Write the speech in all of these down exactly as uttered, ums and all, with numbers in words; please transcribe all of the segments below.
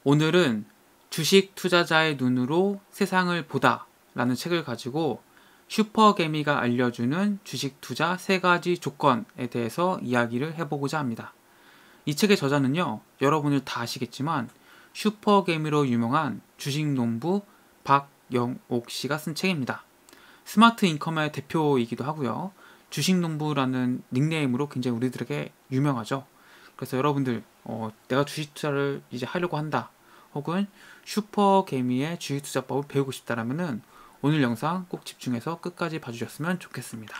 오늘은 주식 투자자의 눈으로 세상을 보다 라는 책을 가지고 슈퍼개미가 알려주는 주식 투자 세 가지 조건에 대해서 이야기를 해보고자 합니다. 이 책의 저자는요, 여러분들 다 아시겠지만 슈퍼개미로 유명한 주식농부 박영옥 씨가 쓴 책입니다. 스마트 인컴의 대표이기도 하고요. 주식농부라는 닉네임으로 굉장히 우리들에게 유명하죠. 그래서 여러분들 어, 내가 주식 투자를 이제 하려고 한다, 혹은 슈퍼개미의 주식 투자법을 배우고 싶다라면은 오늘 영상 꼭 집중해서 끝까지 봐주셨으면 좋겠습니다.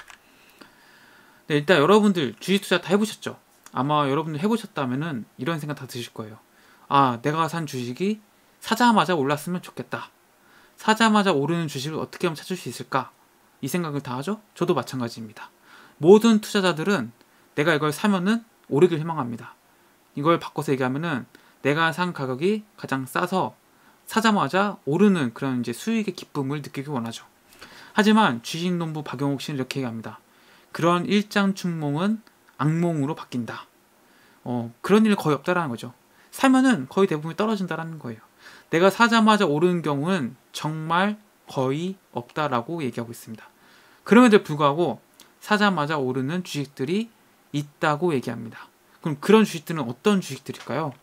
네, 일단 여러분들 주식 투자 다 해보셨죠? 아마 여러분들 해보셨다면은 이런 생각 다 드실 거예요. 아, 내가 산 주식이 사자마자 올랐으면 좋겠다. 사자마자 오르는 주식을 어떻게 하면 찾을 수 있을까? 이 생각을 다 하죠? 저도 마찬가지입니다. 모든 투자자들은 내가 이걸 사면은 오르길 희망합니다. 이걸 바꿔서 얘기하면은 내가 산 가격이 가장 싸서 사자마자 오르는 그런 이제 수익의 기쁨을 느끼기 원하죠. 하지만 주식농부 박영옥 씨는 이렇게 얘기합니다. 그런 일장춘몽은 악몽으로 바뀐다. 어, 그런 일 거의 없다라는 거죠. 사면은 거의 대부분 떨어진다라는 거예요. 내가 사자마자 오르는 경우는 정말 거의 없다라고 얘기하고 있습니다. 그럼에도 불구하고 사자마자 오르는 주식들이 있다고 얘기합니다. 그럼 그런 주식들은 어떤 주식들일까요?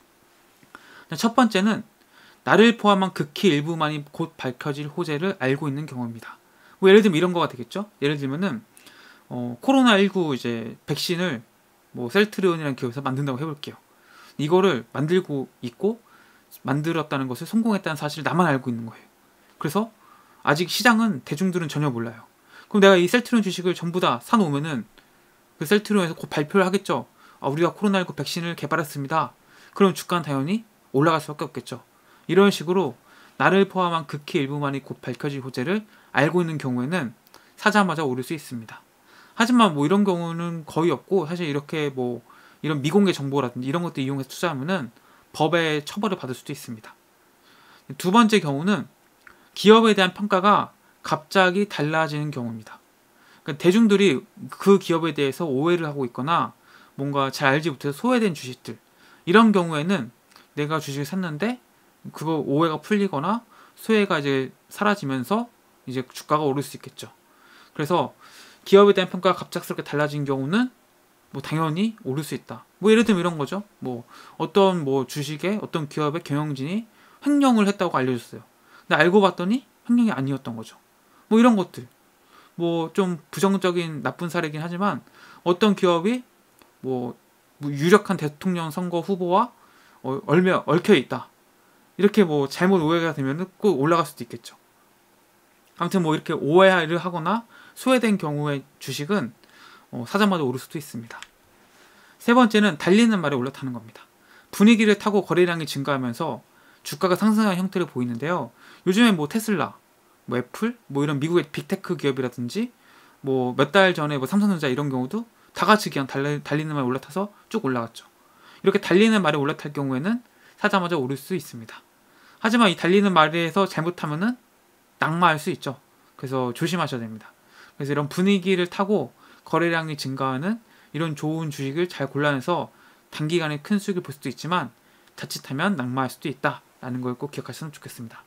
첫 번째는 나를 포함한 극히 일부만이 곧 밝혀질 호재를 알고 있는 경우입니다. 뭐 예를 들면 이런 거가 되겠죠? 예를 들면은 어, 코로나십구 이제 백신을 뭐 셀트리온이라는 기업에서 만든다고 해볼게요. 이거를 만들고 있고 만들었다는 것을 성공했다는 사실을 나만 알고 있는 거예요. 그래서 아직 시장은 대중들은 전혀 몰라요. 그럼 내가 이 셀트리온 주식을 전부 다 사놓으면은 그 셀트리온에서 곧 발표를 하겠죠. 아, 우리가 코로나십구 백신을 개발했습니다. 그럼 주가는 당연히 올라갈 수밖에 없겠죠. 이런 식으로 나를 포함한 극히 일부만이 곧 밝혀질 호재를 알고 있는 경우에는 사자마자 오를 수 있습니다. 하지만 뭐 이런 경우는 거의 없고, 사실 이렇게 뭐 이런 미공개 정보라든지 이런 것들 이용해서 투자하면은 법의 처벌을 받을 수도 있습니다. 두 번째 경우는 기업에 대한 평가가 갑자기 달라지는 경우입니다. 그러니까 대중들이 그 기업에 대해서 오해를 하고 있거나 뭔가 잘 알지 못해서 소외된 주식들, 이런 경우에는 내가 주식을 샀는데 그거 오해가 풀리거나 소외가 이제 사라지면서 이제 주가가 오를 수 있겠죠. 그래서 기업에 대한 평가가 갑작스럽게 달라진 경우는 뭐 당연히 오를 수 있다. 뭐 예를 들면 이런 거죠. 뭐 어떤 뭐 주식의 어떤 기업의 경영진이 횡령을 했다고 알려줬어요. 근데 알고 봤더니 횡령이 아니었던 거죠. 뭐 이런 것들. 뭐 좀 부정적인 나쁜 사례긴 하지만 어떤 기업이 뭐 유력한 대통령 선거 후보와 어, 얼며 얽혀 있다. 이렇게 뭐 잘못 오해가 되면 꼭 올라갈 수도 있겠죠. 아무튼 뭐 이렇게 오해를 하거나 소외된 경우의 주식은 어, 사자마자 오를 수도 있습니다. 세 번째는 달리는 말에 올라타는 겁니다. 분위기를 타고 거래량이 증가하면서 주가가 상승하는 형태를 보이는데요. 요즘에 뭐 테슬라, 뭐 애플, 뭐 이런 미국의 빅테크 기업이라든지 뭐 몇 달 전에 뭐 삼성전자 이런 경우도 다 같이 그냥 달리, 달리는 말에 올라타서 쭉 올라갔죠. 이렇게 달리는 말에 올라탈 경우에는 사자마자 오를 수 있습니다. 하지만 이 달리는 말에서 잘못하면은 낙마할 수 있죠. 그래서 조심하셔야 됩니다. 그래서 이런 분위기를 타고 거래량이 증가하는 이런 좋은 주식을 잘 골라내서 단기간에 큰 수익을 볼 수도 있지만 자칫하면 낙마할 수도 있다라는 걸 꼭 기억하셨으면 좋겠습니다.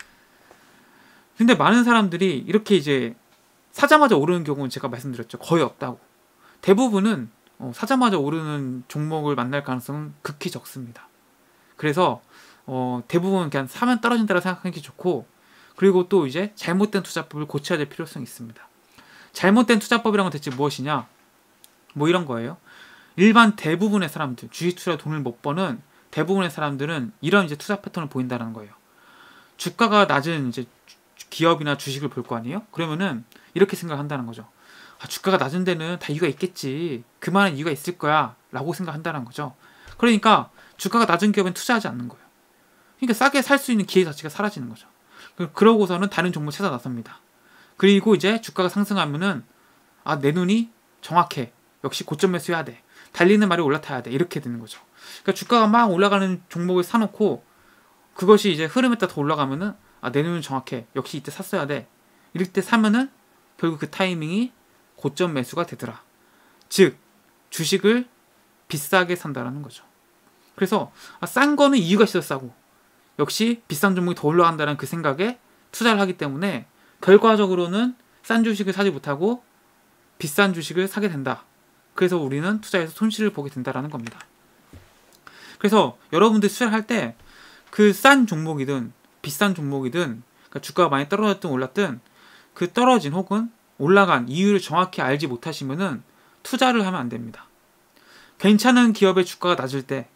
근데 많은 사람들이 이렇게 이제 사자마자 오르는 경우는 제가 말씀드렸죠. 거의 없다고. 대부분은 어, 사자마자 오르는 종목을 만날 가능성은 극히 적습니다. 그래서 어, 대부분 그냥 사면 떨어진다고 생각하는 게 좋고, 그리고 또 이제 잘못된 투자법을 고쳐야 될 필요성이 있습니다. 잘못된 투자법이란 건 대체 무엇이냐? 뭐 이런 거예요. 일반 대부분의 사람들, 주식 투자에 돈을 못 버는 대부분의 사람들은 이런 이제 투자 패턴을 보인다는 거예요. 주가가 낮은 이제 기업이나 주식을 볼 거 아니에요? 그러면은 이렇게 생각한다는 거죠. 아, 주가가 낮은 데는 다 이유가 있겠지. 그만한 이유가 있을 거야. 라고 생각한다는 거죠. 그러니까 주가가 낮은 기업엔 투자하지 않는 거예요. 그러니까 싸게 살 수 있는 기회 자체가 사라지는 거죠. 그러고서는 다른 종목 찾아 나섭니다. 그리고 이제 주가가 상승하면은 아, 내 눈이 정확해. 역시 고점 매수해야 돼. 달리는 말이 올라타야 돼. 이렇게 되는 거죠. 그러니까 주가가 막 올라가는 종목을 사놓고 그것이 이제 흐름에 따라 더 올라가면은 아, 내 눈은 정확해. 역시 이때 샀어야 돼. 이럴 때 사면은 결국 그 타이밍이 고점 매수가 되더라. 즉 주식을 비싸게 산다라는 거죠. 그래서 아, 싼 거는 이유가 있어서 싸고, 역시 비싼 종목이 더 올라간다는 그 생각에 투자를 하기 때문에 결과적으로는 싼 주식을 사지 못하고 비싼 주식을 사게 된다. 그래서 우리는 투자에서 손실을 보게 된다라는 겁니다. 그래서 여러분들 투자를 할 때 그 싼 종목이든 비싼 종목이든 그러니까 주가가 많이 떨어졌든 올랐든 그 떨어진 혹은 올라간 이유를 정확히 알지 못하시면은 투자를 하면 안 됩니다. 괜찮은 기업의 주가가 낮을 때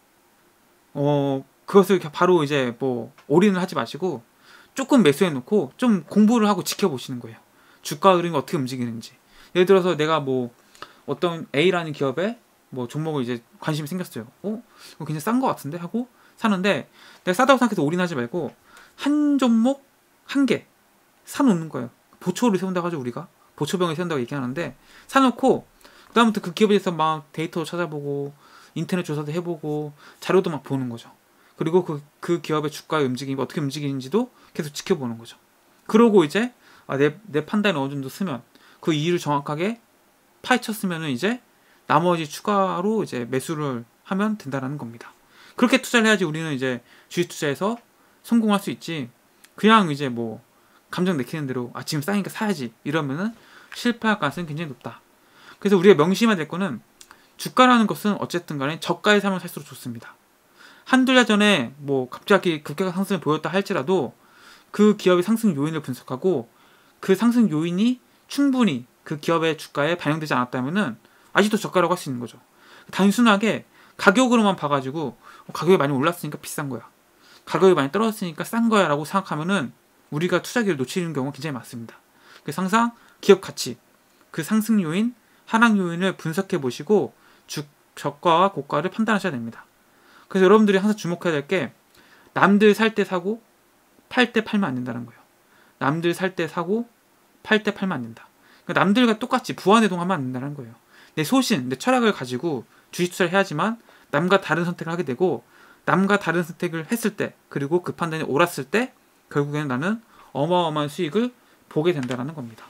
어, 그것을 바로 이제 뭐 올인을 하지 마시고 조금 매수해 놓고 좀 공부를 하고 지켜보시는 거예요. 주가 흐름이 어떻게 움직이는지. 예를 들어서 내가 뭐 어떤 A라는 기업에 뭐 종목을 이제 관심이 생겼어요. 어? 이거 굉장히 싼 거 같은데? 하고 사는데 내가 싸다고 생각해서 올인하지 말고 한 종목 한 개 사놓는 거예요. 보초를 세운다고 하죠, 우리가. 보초병을 세운다고 얘기하는데 사놓고 그 다음부터 그 기업에 대해서 막 데이터도 찾아보고 인터넷 조사도 해보고 자료도 막 보는 거죠. 그리고 그, 그 기업의 주가의 움직임이 어떻게 움직이는지도 계속 지켜보는 거죠. 그러고 이제 아, 내, 내 판단이 어느 정도 쓰면 그 이유를 정확하게 파헤쳤으면은 이제 나머지 추가로 이제 매수를 하면 된다는 겁니다. 그렇게 투자를 해야지 우리는 이제 주식 투자에서 성공할 수 있지. 그냥 이제 뭐 감정 내키는 대로 아 지금 싸니까 사야지 이러면은 실패할 가능성이 굉장히 높다. 그래서 우리가 명심해야 될 거는 주가라는 것은 어쨌든 간에 저가에 사면 살수록 좋습니다. 한두 달 전에 뭐 갑자기 급격한 상승을 보였다 할지라도 그 기업의 상승 요인을 분석하고 그 상승 요인이 충분히 그 기업의 주가에 반영되지 않았다면은 아직도 저가라고 할 수 있는 거죠. 단순하게 가격으로만 봐가지고 가격이 많이 올랐으니까 비싼 거야. 가격이 많이 떨어졌으니까 싼 거야 라고 생각하면은 우리가 투자기를 놓치는 경우가 굉장히 많습니다. 그래서 항상 기업 가치, 그 상승 요인, 하락 요인을 분석해 보시고 주, 저가와 고가를 판단하셔야 됩니다. 그래서 여러분들이 항상 주목해야 될 게 남들 살 때 사고 팔 때 팔면 안 된다는 거예요. 남들 살 때 사고 팔 때 팔면 안 된다. 그러니까 남들과 똑같이 부안해동하면 안 된다는 거예요. 내 소신, 내 철학을 가지고 주식 투자를 해야지만 남과 다른 선택을 하게 되고 남과 다른 선택을 했을 때 그리고 그 판단이 옳았을 때 결국에는 나는 어마어마한 수익을 보게 된다는 겁니다.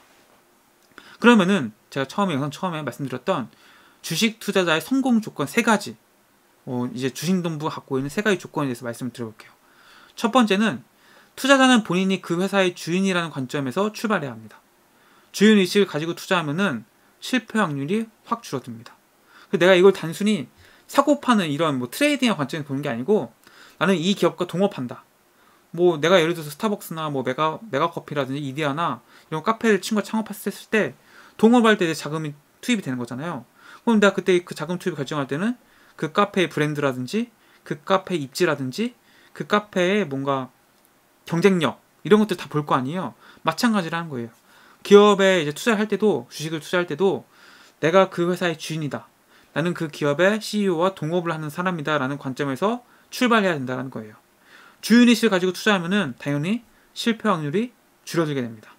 그러면은 제가 처음에 영상 처음에 말씀드렸던 주식 투자자의 성공 조건 세 가지 어, 이제 주식농부가 갖고 있는 세 가지 조건에 대해서 말씀을 드려볼게요. 첫 번째는 투자자는 본인이 그 회사의 주인이라는 관점에서 출발해야 합니다. 주인의식을 가지고 투자하면은 실패 확률이 확 줄어듭니다. 내가 이걸 단순히 사고 파는 이런 뭐 트레이딩의 관점에서 보는 게 아니고 나는 이 기업과 동업한다. 뭐 내가 예를 들어서 스타벅스나 뭐 메가 메가커피라든지 이디야나 이런 카페를 친구가 창업했을 때 동업할 때 자금이 투입이 되는 거잖아요. 그럼 내가 그때 그 자금 투입을 결정할 때는 그 카페의 브랜드라든지 그 카페의 입지라든지 그 카페의 뭔가 경쟁력 이런 것들 다 볼 거 아니에요. 마찬가지라는 거예요. 기업에 이제 투자할 때도 주식을 투자할 때도 내가 그 회사의 주인이다. 나는 그 기업의 씨이오와 동업을 하는 사람이다 라는 관점에서 출발해야 된다는 거예요. 주인의식을 가지고 투자하면은 당연히 실패 확률이 줄어들게 됩니다.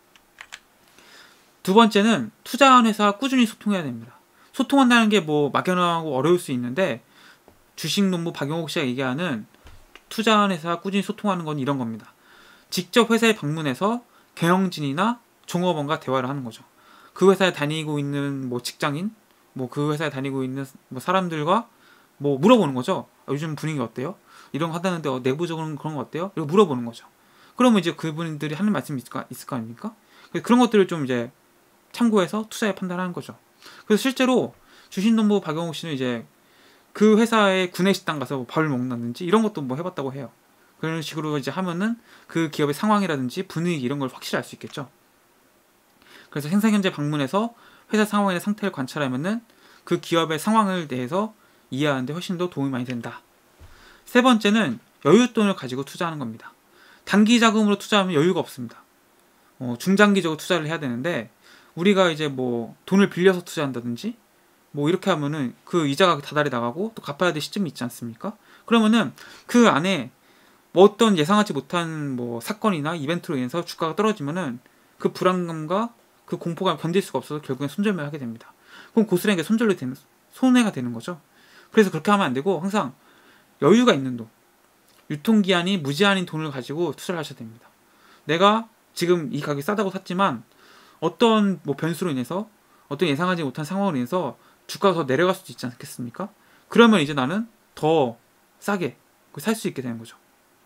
두 번째는 투자한 회사와 꾸준히 소통해야 됩니다. 소통한다는 게 뭐 막연하고 어려울 수 있는데 주식농부 박용옥 씨가 얘기하는 투자한 회사와 꾸준히 소통하는 건 이런 겁니다. 직접 회사에 방문해서 경영진이나 종업원과 대화를 하는 거죠. 그 회사에 다니고 있는 뭐 직장인, 뭐 그 회사에 다니고 있는 뭐 사람들과 뭐 물어보는 거죠. 아, 요즘 분위기 어때요? 이런 거 하다는데 어, 내부적으로는 그런 거 어때요? 이거 물어보는 거죠. 그러면 이제 그분들이 하는 말씀이 있을 거, 있을 거 아닙니까? 그런 것들을 좀 이제 참고해서 투자에 판단하는 거죠. 그래서 실제로 주식농부 박용욱 씨는 이제 그 회사의 구내식당 가서 밥을 먹는다든지 이런 것도 뭐 해봤다고 해요. 그런 식으로 이제 하면은 그 기업의 상황이라든지 분위기 이런 걸 확실히 알 수 있겠죠. 그래서 생산 현재 방문해서 회사 상황이나 상태를 관찰하면은 그 기업의 상황을 대해서 이해하는데 훨씬 더 도움이 많이 된다. 세 번째는 여윳돈을 가지고 투자하는 겁니다. 단기 자금으로 투자하면 여유가 없습니다. 어, 중장기적으로 투자를 해야 되는데 우리가 이제 뭐 돈을 빌려서 투자한다든지 뭐 이렇게 하면은 그 이자가 다달이 나가고 또 갚아야 될 시점이 있지 않습니까? 그러면은 그 안에 뭐 어떤 예상하지 못한 뭐 사건이나 이벤트로 인해서 주가가 떨어지면은 그 불안감과 그 공포가 견딜 수가 없어서 결국엔 손절을 하게 됩니다. 그럼 고스란히 손절이 되는 손해가 되는 거죠. 그래서 그렇게 하면 안 되고 항상 여유가 있는 돈, 유통기한이 무제한인 돈을 가지고 투자를 하셔야 됩니다. 내가 지금 이 가격이 싸다고 샀지만 어떤 뭐 변수로 인해서 어떤 예상하지 못한 상황으로 인해서 주가가 더 내려갈 수도 있지 않겠습니까? 그러면 이제 나는 더 싸게 살 수 있게 되는 거죠.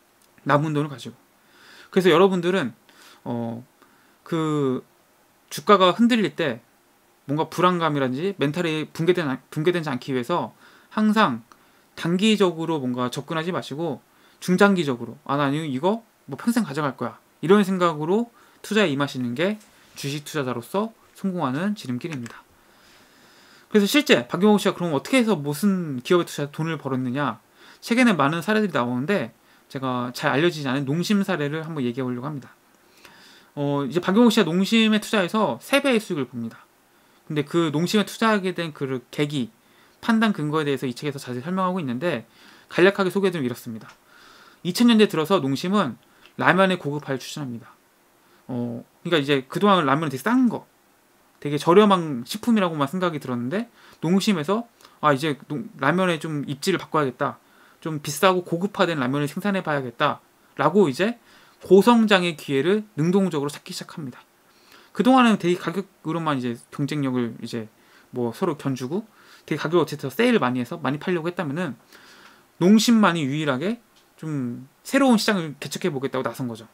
남은 돈을 가지고. 그래서 여러분들은 어, 그 주가가 흔들릴 때 뭔가 불안감이라든지 멘탈이 붕괴된, 붕괴되지 않기 위해서 항상 단기적으로 뭔가 접근하지 마시고 중장기적으로 아, 나 이거 뭐 평생 가져갈 거야 이런 생각으로 투자에 임하시는 게 주식 투자자로서 성공하는 지름길입니다. 그래서 실제 박용옥 씨가 그럼 어떻게 해서 무슨 기업에 투자해서 돈을 벌었느냐, 최근에 많은 사례들이 나오는데 제가 잘 알려지지 않은 농심 사례를 한번 얘기해 보려고 합니다. 어, 이제 박용옥 씨가 농심에 투자해서 세 배의 수익을 봅니다. 근데 그 농심에 투자하게 된 그 계기, 판단 근거에 대해서 이 책에서 자세히 설명하고 있는데 간략하게 소개해드리면 이렇습니다. 이천 년대 들어서 농심은 라면의 고급화를 추진합니다. 어, 그러니까 이제 그동안 라면은 되게 싼 거, 되게 저렴한 식품이라고만 생각이 들었는데 농심에서 아, 이제 농, 라면의 좀 입지를 바꿔야겠다. 좀 비싸고 고급화된 라면을 생산해 봐야겠다. 라고 이제 고성장의 기회를 능동적으로 찾기 시작합니다. 그동안은 되게 가격으로만 이제 경쟁력을 이제 뭐 서로 견주고 되게 가격을 어쨌든 세일을 많이 해서 많이 팔려고 했다면은 농심만이 유일하게 좀 새로운 시장을 개척해 보겠다고 나선 거죠.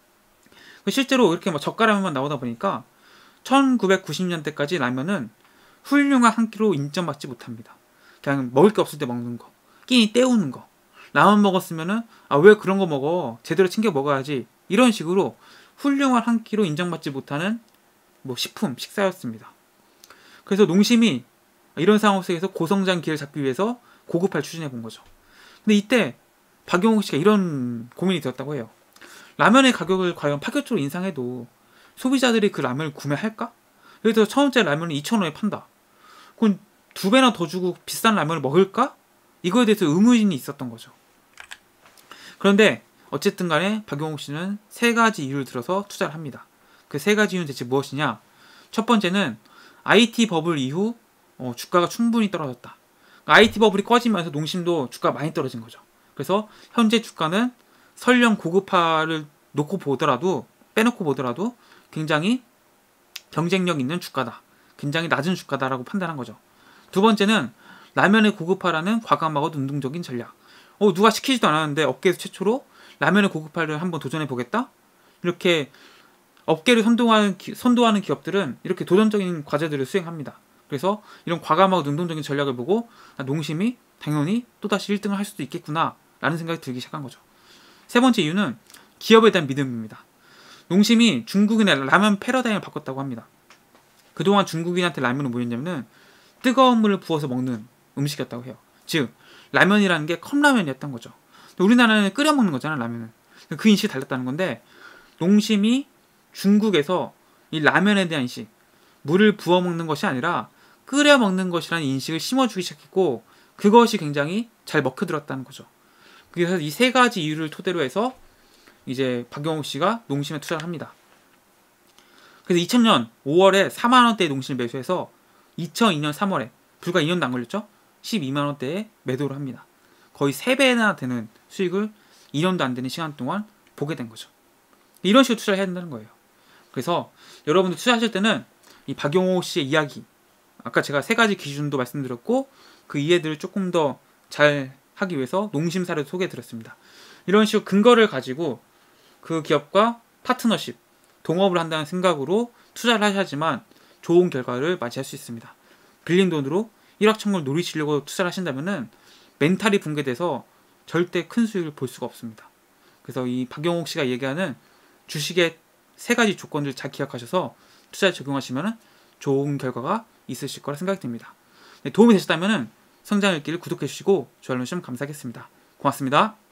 실제로 이렇게 뭐 저가라면만 나오다 보니까 천구백구십 년대까지 라면은 훌륭한 한 끼로 인정받지 못합니다. 그냥 먹을 게 없을 때 먹는 거, 끼니 때우는 거. 라면 먹었으면은 아, 왜 그런 거 먹어? 제대로 챙겨 먹어야지. 이런 식으로 훌륭한 한 끼로 인정받지 못하는 뭐 식품, 식사였습니다. 그래서 농심이 이런 상황 속에서 고성장 기회를 잡기 위해서 고급화를 추진해 본 거죠. 근데 이때 박용옥 씨가 이런 고민이 되었다고 해요. 라면의 가격을 과연 파격적으로 인상해도 소비자들이 그 라면을 구매할까? 예를 들어 천 원짜리 라면을 이천 원에 판다. 그럼 두 배나 더 주고 비싼 라면을 먹을까? 이거에 대해서 의문이 있었던 거죠. 그런데 어쨌든 간에 박용옥 씨는 세 가지 이유를 들어서 투자를 합니다. 그 세 가지 이유는 대체 무엇이냐? 첫 번째는 아이티 버블 이후 어, 주가가 충분히 떨어졌다. 아이티 버블이 꺼지면서 농심도 주가가 많이 떨어진 거죠. 그래서 현재 주가는 설령 고급화를 놓고 보더라도 빼놓고 보더라도 굉장히 경쟁력 있는 주가다. 굉장히 낮은 주가다라고 판단한 거죠. 두 번째는 라면의 고급화라는 과감하고 능동적인 전략. 어, 누가 시키지도 않았는데 업계에서 최초로 라면의 고급화를 한번 도전해 보겠다? 이렇게 업계를 선도하는, 선도하는 기업들은 이렇게 도전적인 과제들을 수행합니다. 그래서 이런 과감하고 능동적인 전략을 보고 아, 농심이 당연히 또다시 일 등을 할 수도 있겠구나 라는 생각이 들기 시작한 거죠. 세 번째 이유는 기업에 대한 믿음입니다. 농심이 중국인의 라면 패러다임을 바꿨다고 합니다. 그동안 중국인한테 라면은 뭐였냐면은 뜨거운 물을 부어서 먹는 음식이었다고 해요. 즉 라면이라는 게 컵라면이었던 거죠. 우리나라는 끓여 먹는 거잖아, 라면은. 그 인식이 달랐다는 건데 농심이 중국에서 이 라면에 대한 인식, 물을 부어 먹는 것이 아니라 끓여 먹는 것이라는 인식을 심어주기 시작했고 그것이 굉장히 잘 먹혀들었다는 거죠. 그래서 이 세 가지 이유를 토대로 해서 이제 박용옥 씨가 농심에 투자를 합니다. 그래서 이천 년 오월에 사만 원대의 농심을 매수해서 이천이 년 삼월에 불과 이 년도 안 걸렸죠? 십이만 원대에 매도를 합니다. 거의 세 배나 되는 수익을 이 년도 안 되는 시간 동안 보게 된 거죠. 이런 식으로 투자를 해야 된다는 거예요. 그래서 여러분들 투자하실 때는 이 박용옥 씨의 이야기, 아까 제가 세 가지 기준도 말씀드렸고 그 이해들을 조금 더 잘 하기 위해서 농심 사례도 소개해드렸습니다. 이런 식으로 근거를 가지고 그 기업과 파트너십, 동업을 한다는 생각으로 투자를 하셔야지만 좋은 결과를 맞이할 수 있습니다. 빌린 돈으로 일확천금을 노리시려고 투자를 하신다면은 멘탈이 붕괴돼서 절대 큰 수익을 볼 수가 없습니다. 그래서 이 박용옥 씨가 얘기하는 주식의 세 가지 조건들 잘 기억하셔서 투자에 적용하시면 좋은 결과가 있으실 거라 생각이 듭니다. 네, 도움이 되셨다면 성장의 길을 구독해 주시고 좋아요 눌러주시면 감사하겠습니다. 고맙습니다.